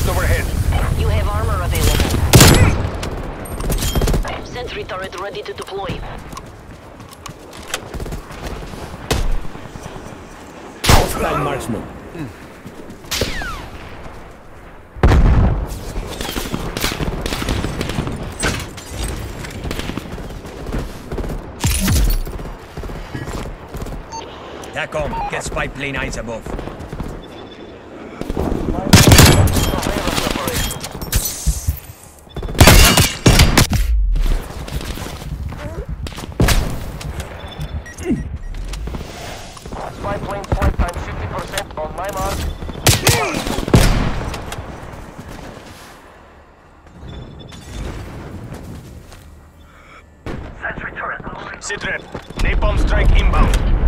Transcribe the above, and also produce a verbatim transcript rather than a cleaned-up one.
overhead. You have armor available. Sentry turret ready to deploy. Hostile marksman. TACOM, get spy plane eyes above. Spy plane flight time fifty percent on my mark. Sentry turret. Sit rep. Napalm strike inbound.